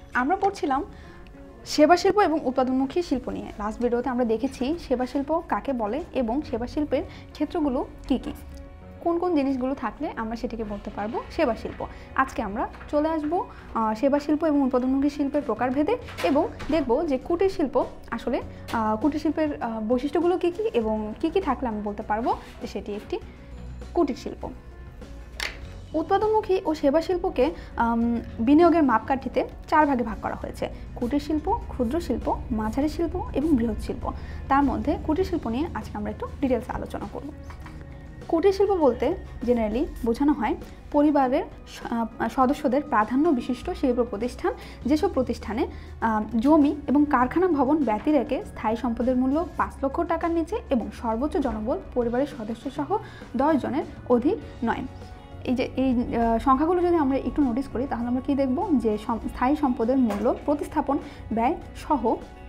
আমরা পড়ছিলাম সেবা শিল্প এবং উৎপাদনমুখী শিল্প নিয়ে। লাস্ট ভিডিওতে আমরা দেখেছি সেবা শিল্প কাকে বলে এবং সেবা শিল্পের ক্ষেত্রগুলো কি কি, কোন কোন জিনিসগুলো থাকলে আমরা সেটিকে বলতে পারবো সেবা শিল্প। আজকে আমরা চলে আসব সেবা শিল্প এবং উৎপাদনমুখী শিল্পের প্রকারভেদে এবং দেখব যে কুটির শিল্প আসলে কুটির শিল্পের বৈশিষ্ট্যগুলো কি কি এবং কি কি থাকলে আমি বলতে পারবো যে সেটি একটি কুটির শিল্প। উৎপাদনমুখী ও সেবা শিল্পকে বিনিয়োগের মাপকাঠিতে 4 ভাগে ভাগ করা হয়েছে: কুটির শিল্প, ক্ষুদ্র শিল্প, মাঝারি শিল্প এবং বৃহৎ শিল্প। তার মধ্যে কুটির শিল্প নিয়ে আজকে আমরা একটু ডিটেলসে আলোচনা করব। কুটির শিল্প বলতে জেনারেলি বোঝানো হয় পরিবারের সদস্যদের প্রাধান্য বিশিষ্ট শিল্প প্রতিষ্ঠান, যেসব প্রতিষ্ঠানে জমি এবং কারখানা ভবন ব্যতি রেখে স্থায়ী সম্পদের মূল্য 5 লক্ষ টাকার নিচে এবং সর্বোচ্চ জনবল পরিবারের সদস্যসহ 10 জনের অধিক নয়। এই সংখ্যাগুলো যদি আমরা একটু নোটিস করি তাহলে আমরা কি দেখব যে স্থায়ী সম্পদের মূল্য প্রতিস্থাপন ব্যয় সহ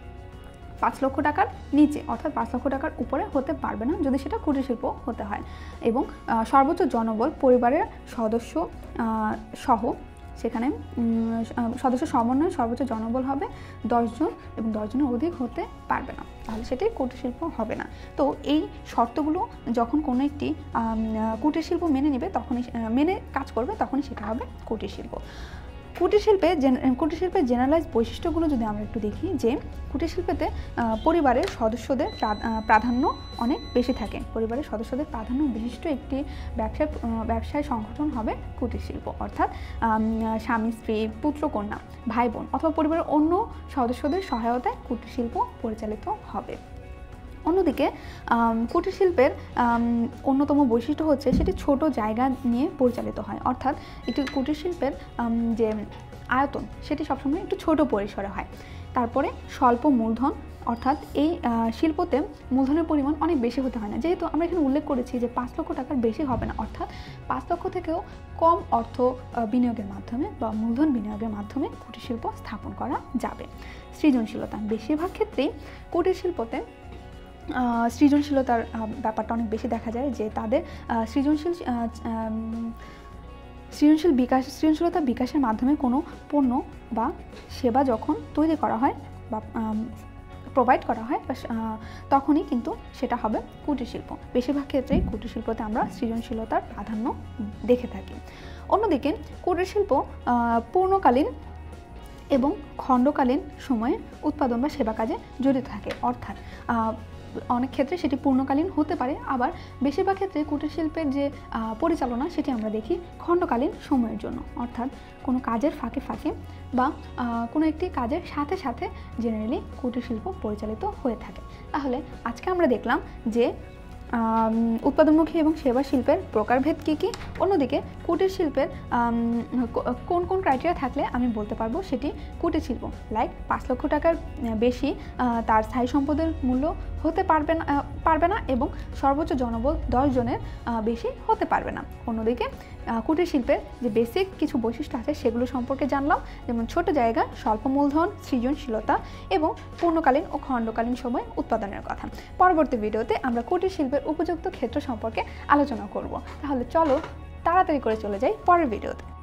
5 লক্ষ টাকার নিচে অর্থাৎ 5 লক্ষ টাকার উপরে হতে পারবে না যদি সেটা কুটির শিল্প হতে হয়, এবং সর্বোচ্চ জনবল পরিবারের সদস্য সহ সেখানে সদস্য সমন্বয়ে সর্বোচ্চ জনবল হবে 10 জন এবং 10 জনের অধিক হতে পারবে না, তাহলে সেটি কুটির শিল্প হবে না। তো এই শর্তগুলো যখন কোনো একটি কুটির শিল্প মেনে নেবে তখনই মেনে কাজ করবে তখনই সেটা হবে কুটির শিল্প। কুটির শিল্পের জেনারেলাইজ বৈশিষ্ট্যগুলো যদি আমরা একটু দেখি, যে কুটির শিল্পেতে পরিবারের সদস্যদের প্রাধান্য অনেক বেশি থাকে। পরিবারের সদস্যদের প্রাধান্য বিশিষ্ট একটি ব্যবসায় সংগঠন হবে কুটির শিল্প, অর্থাৎ স্বামী স্ত্রী পুত্র কন্যা ভাই বোন অথবা পরিবারের অন্য সদস্যদের সহায়তায় কুটির শিল্প পরিচালিত হবে। অন্যদিকে কুটির শিল্পের অন্যতম বৈশিষ্ট্য হচ্ছে সেটি ছোট জায়গা নিয়ে পরিচালিত হয়, অর্থাৎ একটি কুটির শিল্পের যে আয়তন সেটি সবসময় একটু ছোট পরিসরে হয়। তারপরে স্বল্প মূলধন, অর্থাৎ এই শিল্পতে মূলধনের পরিমাণ অনেক বেশি হতে হয় না, যেহেতু আমরা এখানে উল্লেখ করেছি যে 5 লক্ষ টাকার বেশি হবে না, অর্থাৎ 5 লক্ষ থেকেও কম অর্থ বিনিয়োগের মাধ্যমে বা মূলধন বিনিয়োগের মাধ্যমে কুটির শিল্প স্থাপন করা যাবে। সৃজনশীলতা, বেশিরভাগ ক্ষেত্রেই কুটির শিল্পতে সৃজনশীলতার ব্যাপারটা অনেক বেশি দেখা যায়, যে তাদের সৃজনশীলতা বিকাশের মাধ্যমে কোনো পণ্য বা সেবা যখন তৈরি করা হয় বা প্রোভাইড করা হয় তখনই কিন্তু সেটা হবে কুটির শিল্প। বেশিরভাগ ক্ষেত্রেই কুটির শিল্পতে আমরা সৃজনশীলতার প্রাধান্য দেখে থাকি। অন্যদিকে কুটির শিল্প পূর্ণকালীন এবং খণ্ডকালীন সময়ে উৎপাদন বা সেবা কাজে জড়িত থাকে, অর্থাৎ অনেক ক্ষেত্রে সেটি পূর্ণকালীন হতে পারে, আবার বেশিরভাগ ক্ষেত্রে কুটির শিল্পের যে পরিচালনা সেটি আমরা দেখি খণ্ডকালীন সময়ের জন্য, অর্থাৎ কোনো কাজের ফাঁকে ফাঁকে বা কোনো একটি কাজের সাথে সাথে জেনারেলি কুটির শিল্প পরিচালিত হয়ে থাকে। তাহলে আজকে আমরা দেখলাম যে উৎপাদনমুখী এবং সেবা শিল্পের প্রকারভেদ কী কী, অন্যদিকে কুটির শিল্পের কোন কোন ক্রাইটেরিয়া থাকলে আমি বলতে পারবো সেটি কুটির শিল্প, লাইক 5 লক্ষ টাকার বেশি তার স্থায়ী সম্পদের মূল্য হতে পারবে না এবং সর্বোচ্চ জনবল 10 জনের বেশি হতে পারবে না। অন্যদিকে কুটির শিল্পের যে বেসিক কিছু বৈশিষ্ট্য আছে সেগুলো সম্পর্কে জানলাম, যেমন ছোট জায়গা, স্বল্প মূলধন, সৃজনশীলতা এবং পূর্ণকালীন ও খণ্ডকালীন সময় উৎপাদনের কথা। পরবর্তী ভিডিওতে আমরা কুটির শিল্পের উপযুক্ত ক্ষেত্র সম্পর্কে আলোচনা করব। তাহলে চলো তাড়াতাড়ি করে চলে যাই পরের ভিডিওতে।